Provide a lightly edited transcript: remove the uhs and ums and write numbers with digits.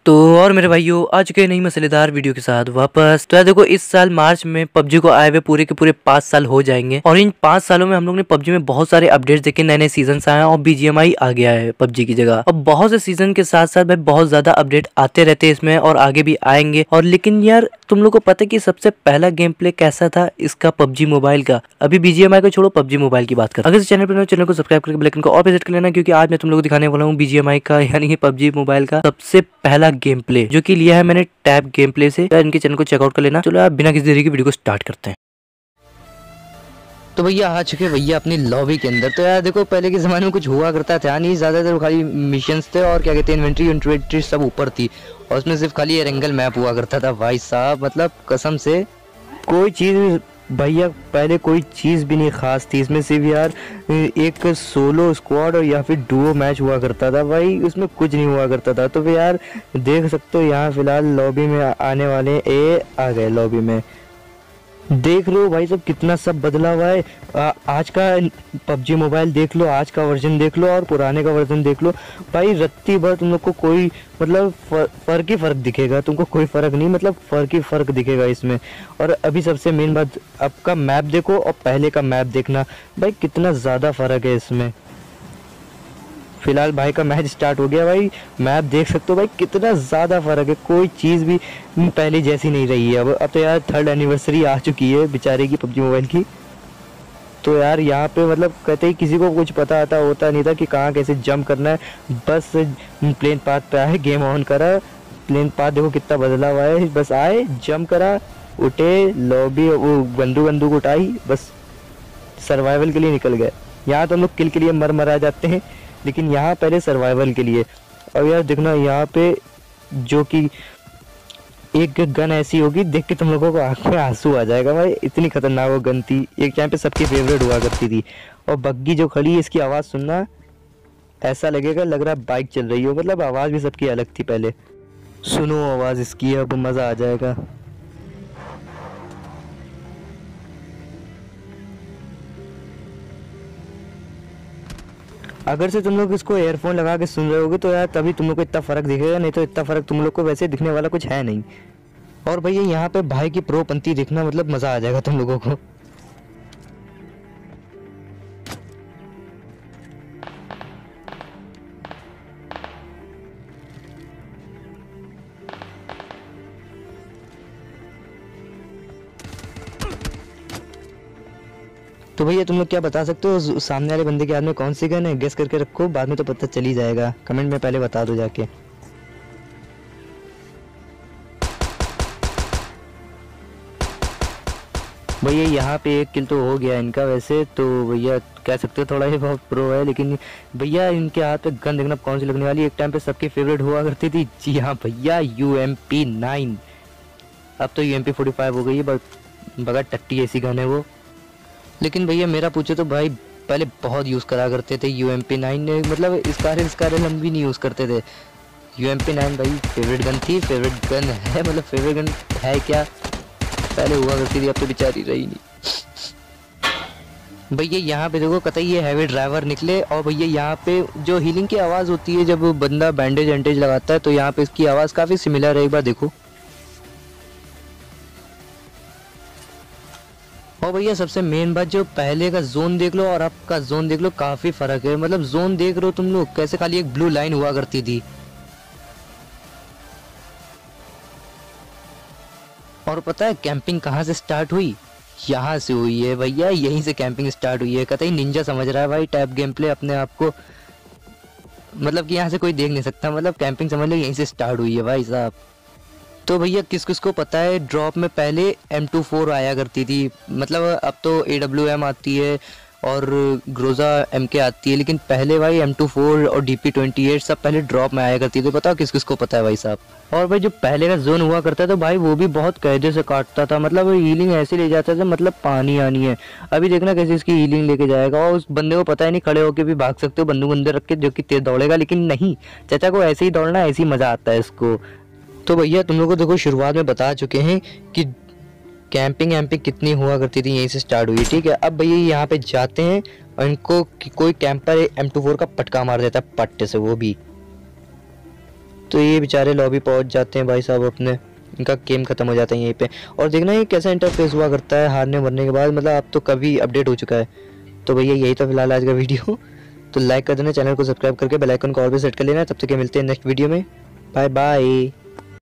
तो और मेरे भाइयों आ चुके हैं नई मसालेदार वीडियो के साथ वापस। तो यार देखो, इस साल मार्च में पबजी को आए हुए पूरे के पूरे 5 साल हो जाएंगे और इन 5 सालों में हम लोग ने पबजी में बहुत सारे अपडेट्स देखे, नए नए सीजन आए हैं और बीजीएमआई आ गया है पबजी की जगह। और बहुत से सीजन के साथ साथ भाई बहुत ज्यादा अपडेट आते रहते हैं इसमें और आगे भी आएंगे। और लेकिन यार तुम लोग को पता है कि सबसे पहला गेम प्ले कैसा था इसका पबजी मोबाइल का। अभी बीजीएमआई को छोड़ो, पबजी मोबाइल की बात कर। अगर इस चैनल पर चैनल को सब्सक्राइब करके बेल आइकन को और विजिट कर लेना, क्योंकि आज मैं तुम लोग को दिखाने वाला हूँ बीजीएमआई का यानी कि पबजी मोबाइल का सबसे पहला गेम प्ले, जो कि लिया है मैंने टैब गेम प्ले से। इनके चैनल को चेकआउट कर लेना। चलो आप बिना किसी देरी की वीडियो को स्टार्ट करते हैं। तो भैया आ चुके भैया अपनी लॉबी के अंदर। तो यार देखो, पहले के ज़माने में कुछ हुआ करता था नहीं, ज़्यादातर खाली मिशंस थे और क्या कहते हैं इन्वेंट्री सब ऊपर थी और उसमें सिर्फ खाली एंगल मैप हुआ करता था। भाई साहब मतलब कसम से कोई चीज़ भैया पहले कोई चीज़ भी नहीं खास थी इसमें। सिर्फ यार एक सोलो स्क्वाड और या फिर डुओ मैच हुआ करता था भाई, उसमें कुछ नहीं हुआ करता था। तो यार देख सकते हो यहाँ फिलहाल लॉबी में आने वाले आ गए लॉबी में। देख लो भाई सब कितना सब बदला हुआ है। आज का पबजी मोबाइल देख लो, आज का वर्जन देख लो और पुराने का वर्जन देख लो भाई। रत्ती भर तुम लोग को कोई मतलब फर्क ही फर्क दिखेगा, तुमको कोई फर्क नहीं, मतलब फर्क ही फर्क दिखेगा इसमें। और अभी सबसे मेन बात, अब का मैप देखो और पहले का मैप देखना भाई, कितना ज़्यादा फर्क है इसमें। फिलहाल भाई का मैच स्टार्ट हो गया भाई, मैप देख सकते हो भाई कितना ज़्यादा फ़र्क है। कोई चीज़ भी पहले जैसी नहीं रही है। अब तो यार 3rd एनिवर्सरी आ चुकी है बेचारे की पबजी मोबाइल की। तो यार यहाँ पे मतलब कहते ही किसी को कुछ पता आता होता नहीं था कि कहाँ कैसे जंप करना है। बस प्लेन पाथ पे आए, गेम ऑन करा, प्लेन पाथ देखो कितना बदला हुआ है। बस आए, जंप करा, उठे, लॉबी वो बंदूक उठाई, बस सर्वाइवल के लिए निकल गए। यहाँ तो हम लोग किल के लिए मर आ जाते हैं, लेकिन यहाँ पहले सर्वाइवल के लिए। और यार देखना यहाँ पे जो कि एक गन ऐसी होगी देख के तुम लोगों को आँख में आंसू आ जाएगा भाई, इतनी खतरनाक वो गन थी। एक टाइम पे सबकी फेवरेट हुआ करती थी। और बग्गी जो खड़ी है इसकी आवाज़ सुनना, ऐसा लगेगा लग रहा है बाइक चल रही हो, मतलब आवाज़ भी सबकी अलग थी पहले। सुनो आवाज़ इसकी, अब मज़ा आ जाएगा। अगर से तुम लोग इसको एयरफोन लगा के सुन रहे होगे तो यार तभी तुम लोग को इतना फ़र्क दिखेगा, नहीं तो इतना फ़र्क तुम लोग को वैसे दिखने वाला कुछ है नहीं। और भैया यहाँ पे भाई की प्रोपंथी देखना, मतलब मज़ा आ जाएगा तुम लोगों को। तो भैया तुम लोग क्या बता सकते हो सामने वाले बंदे के हाथ में कौन सी गन है? गेस करके रखो, बाद में तो पता चल ही जाएगा। कमेंट में पहले बता दो जाके। भैया यहाँ पे एक किल तो हो गया इनका। वैसे तो भैया कह सकते हो थोड़ा ही बहुत प्रो है, लेकिन भैया इनके हाथ पे गन देखना कौन सी लगने वाली। एक टाइम पे सबकी फेवरेट हुआ करती थी, जी हाँ भैया, UMP9। अब तो UMP45 हो गई है, बगैर टट्टी ऐसी गन है वो। लेकिन भैया मेरा पूछे तो भाई पहले बहुत यूज़ करा करते थे UMP9, मतलब इसका हम भी नहीं यूज़ करते थे। UMP9 भाई फेवरेट गन थी, फेवरेट गन है, मतलब फेवरेट गन है क्या, पहले हुआ करती थी, अब तो बेचारी रही नहीं। भैया यहाँ पे देखो कतई ये हैवी ड्राइवर निकले। और भैया यहाँ पे जो हीलिंग की आवाज़ होती है जब बंदा बैंडेज वैंडेज लगाता है, तो यहाँ पे इसकी आवाज़ काफ़ी सिमिलर है, एक बार देखो। और भैया सबसे मेन बात, जो पहले का जोन देख लो और अब का जोन देख लो, काफ़ी फ़र्क है। मतलब जोन देख रहे हो तुम लोग कैसे खाली एक ब्लू लाइन हुआ करती थी। और पता है कैंपिंग कहाँ से स्टार्ट हुई? यहाँ से हुई है भैया, यहीं से कैंपिंग स्टार्ट हुई है। कतई निंजा समझ रहा है भाई टैब गेम प्ले अपने आप को, मतलब कि यहाँ से कोई देख नहीं सकता, मतलब कैंपिंग समझ लो यहीं से स्टार्ट हुई है भाई साहब। तो भैया किस किस को पता है ड्रॉप में पहले M24 आया करती थी, मतलब अब तो AWM आती है और ग्रोजा MK आती है, लेकिन पहले भाई M24 और DP28 सब पहले ड्रॉप में आया करती थी। बताओ किस किस को पता है भाई साहब। और भाई जो पहले का जोन हुआ करता था भाई, वो भी बहुत कायदे से काटता था, मतलब हीलिंग ऐसे ले जाता था, मतलब पानी आनी है। अभी देखना कैसे इसकी हीलिंग लेके जाएगा, और उस बंदे को पता है नहीं, खड़े होकर भी भाग सकते हो बंदूक अंदर रख के, जो कि तेज दौड़ेगा। लेकिन नहीं, चाचा को ऐसे ही दौड़ना, ऐसे ही मज़ा आता है इसको। तो भैया तुम लोग को देखो शुरुआत में बता चुके हैं कि कैंपिंग एम्पिंग कितनी हुआ करती थी, यहीं से स्टार्ट हुई, ठीक है। अब भैया यहाँ पे जाते हैं और इनको कोई कैंपर M24 का पटका मार देता है पट्टे से, वो भी। तो ये बेचारे लॉबी पहुंच जाते हैं भाई साहब अपने, इनका गेम खत्म हो जाता है यहीं पे। और देखना ये कैसा इंटरफेस हुआ करता है हारने मरने के बाद, मतलब अब तो कभी अपडेट हो चुका है। तो भैया यही था फिलहाल आज का वीडियो। तो लाइक कर देना, चैनल को सब्सक्राइब करके बेल आइकन को ऑल पे सेट कर लेना। तब तक के मिलते हैं नेक्स्ट वीडियो में। Bye bye.